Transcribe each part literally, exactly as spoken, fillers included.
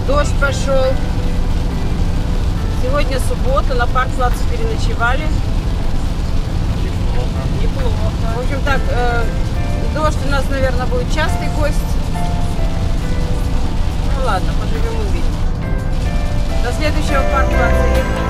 Дождь пошел. Сегодня суббота, на Парк-Плаце переночевали. Неплохо. Неплохо. В общем так, э, дождь у нас, наверное, будет частый гость. Ну ладно, поживем увидим. До следующего Парк-Плаца.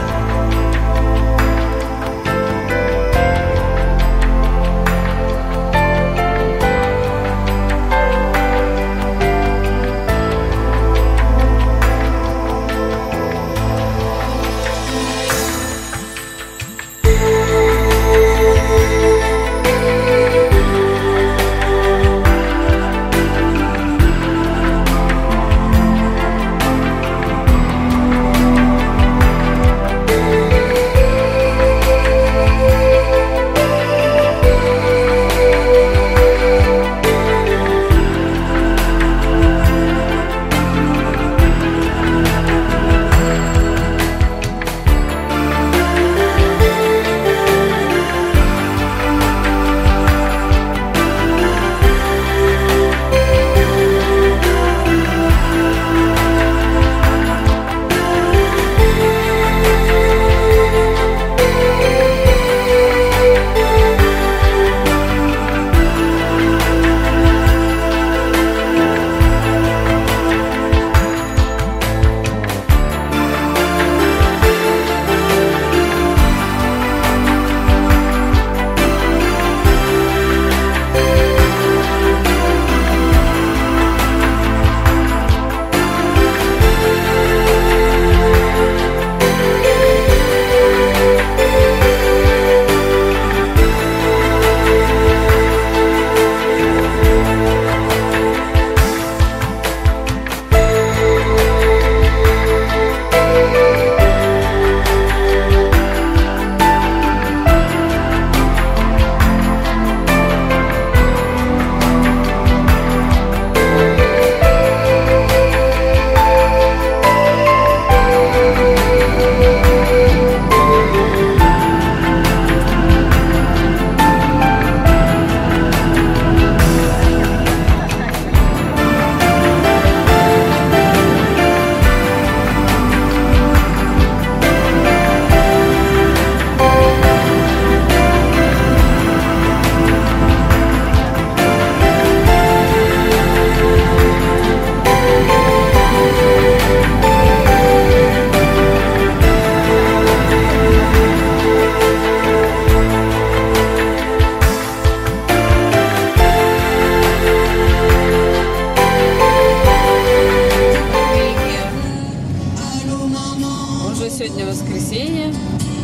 Сегодня воскресенье.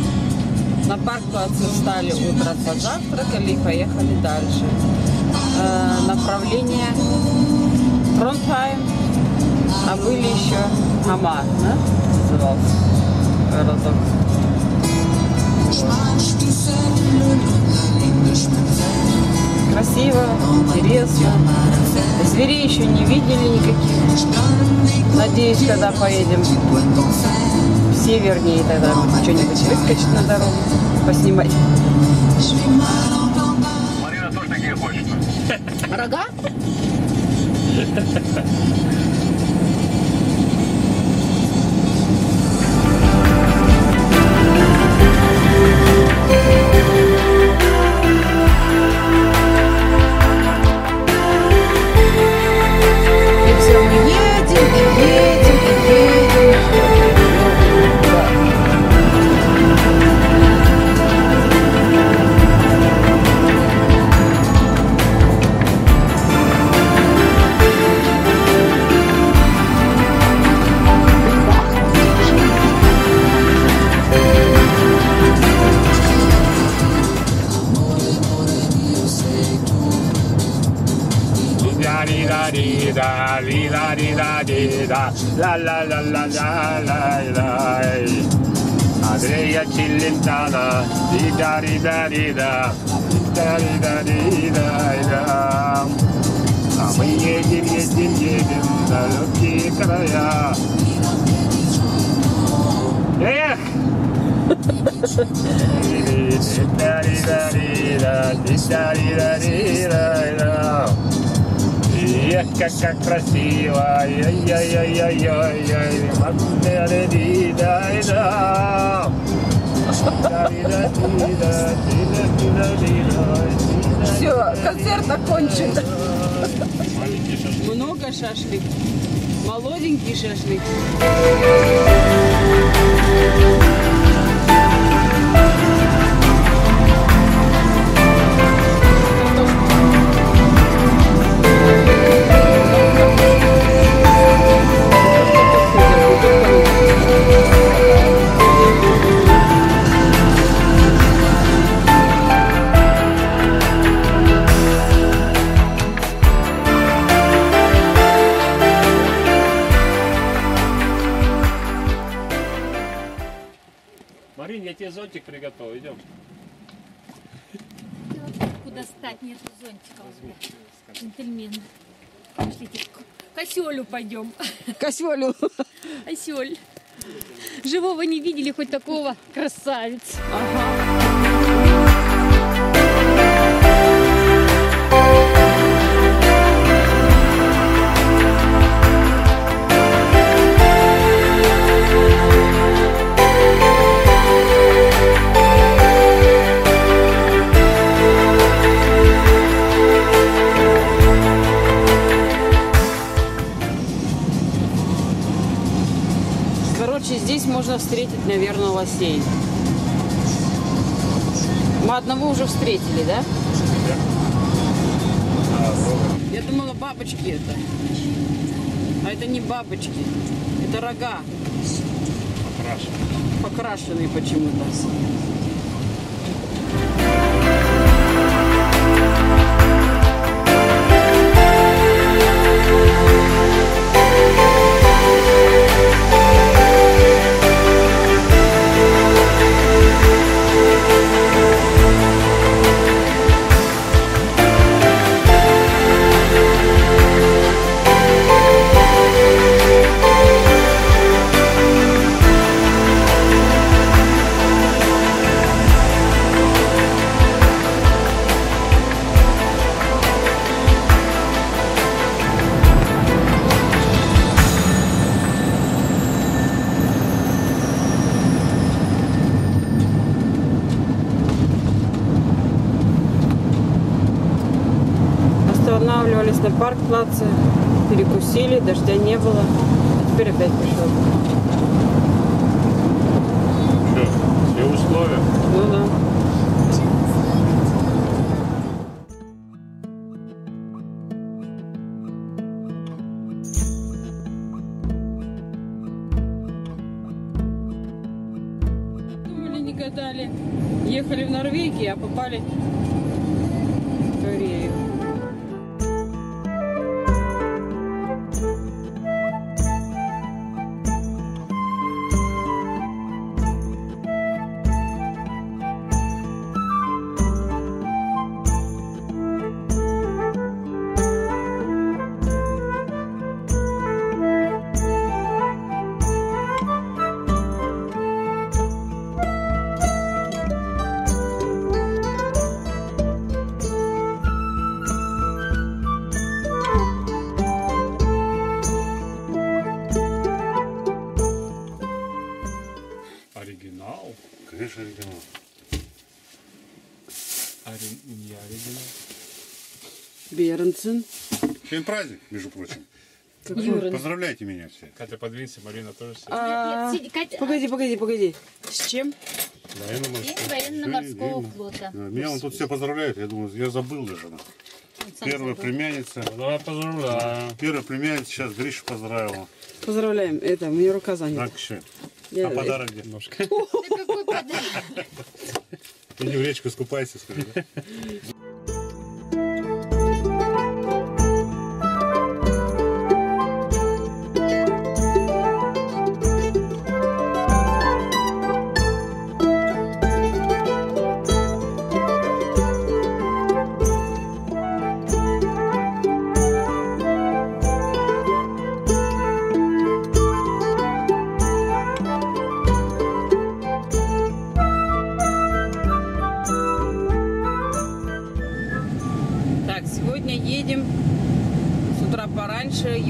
На Парк-Плаце встали утром, позавтракали и поехали дальше. Э, направление Тронхайм, а были еще Хамар, да? Назывался городок. Красиво, интересно. Зверей еще не видели никаких. Надеюсь, когда поедем севернее, тогда что-нибудь выскочить на дорогу, поснимать. Марина тоже такие хочет. Рога? И все, мы едем, и едем, и едем. Da di da di da di da la la la la la la la Andrea Cilentana di da di da di da da di da di da da А мы едем, едем, едем в далекие края. Эх! Эх, как, как красиво. Ай-яй-яй-яй-яй-яй. Все, концерт окончен. Много шашлик. Молоденький шашлик. Марин, я тебе зонтик приготовил, идем. Куда стать, нету зонтика. Джентльмен. Пошлите к Осёлю пойдем. К Осёлю. Осёль. Живого не видели, хоть такого красавец. Ага. Короче, здесь можно встретить, наверное, лосей. Мы одного уже встретили, да? Да. А, Я думала, бабочки это. А это не бабочки. Это рога. Покрашенный. Покрашенные почему-то. Останавливались на парк-плаце, перекусили, дождя не было. Теперь опять пришел. Все, все условия. Ну да. Думали, не гадали. Ехали в Норвегию, а попали в Корею. Оригинал? Конечно, оригинал. Ори... Не оригинал. Бернсен. Сегодня праздник, между прочим. Какой? Поздравляйте меня все. Катя, подвинься, Марина тоже сидит. А, Нет, сиди, Катя. Погоди, погоди, погоди. С чем? День военно-морского флота. Да, меня вон тут все поздравляют, я думаю, я забыл даже. Первая племянница. Давай поздравляю. Первая племянница сейчас Гришу поздравила. Поздравляем. Это, мне рука занята. Так, еще. Я- А подарок где? Ножка. Да какой подарок? Иди в речку искупайся, скажи, да?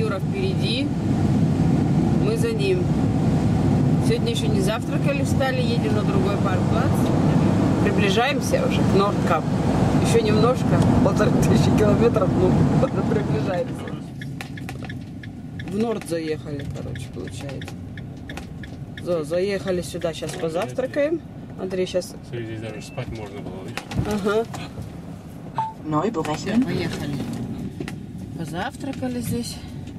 Юра впереди, мы за ним. Сегодня еще не завтракали, встали, едем на другой паркплац. Приближаемся уже к Нордкап. Еще немножко, полторы тысячи километров, ну, приближаемся. В Норд заехали, короче, получается. За, заехали сюда, сейчас позавтракаем. Андрей сейчас... Здесь даже спать можно было, видишь? Ага. Neu berechnen. Поехали. Позавтракали здесь.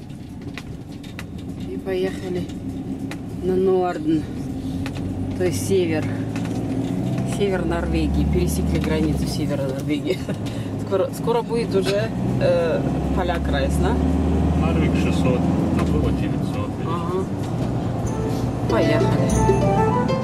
И поехали на Норден. То есть север. Север Норвегии. Пересекли границу севера Норвегии. Скоро, скоро будет уже э, Полякрайс, да? Нарвик шестьсот, а было девятьсот. Ага. Поехали.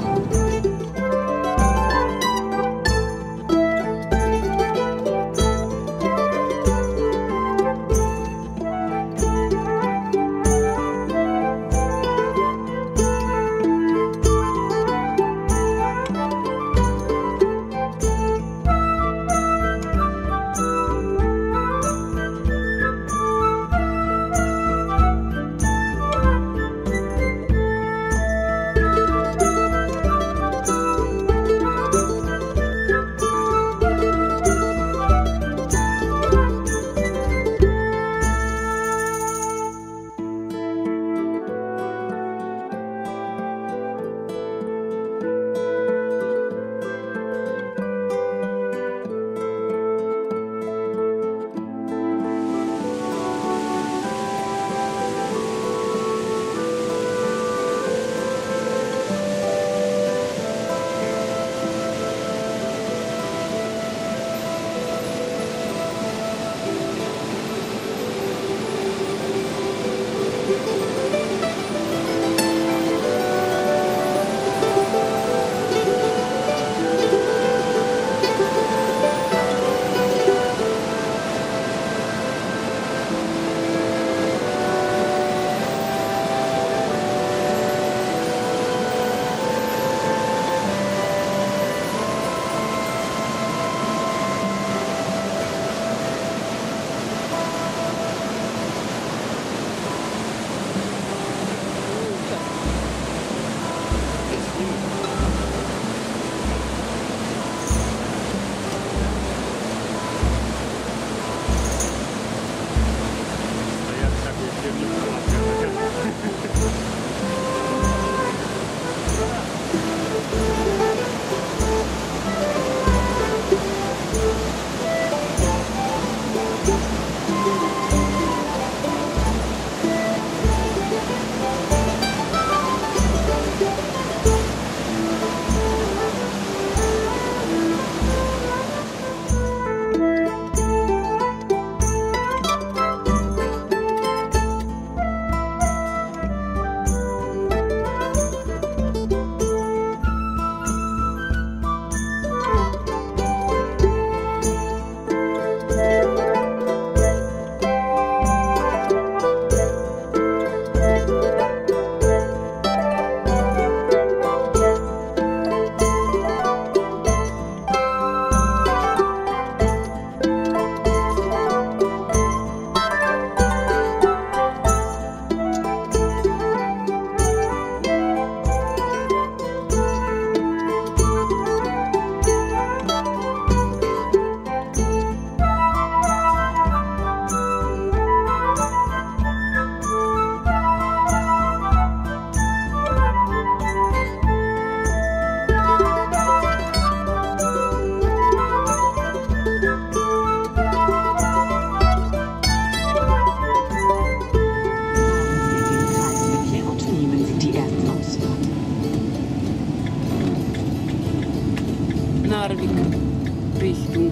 Нарвик. Рихтунг.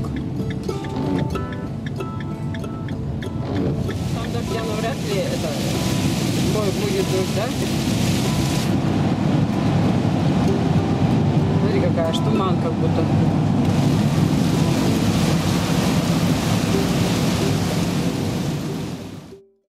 Там дождя навряд ли это будет дождь, да? Смотри, какая штуман как будто.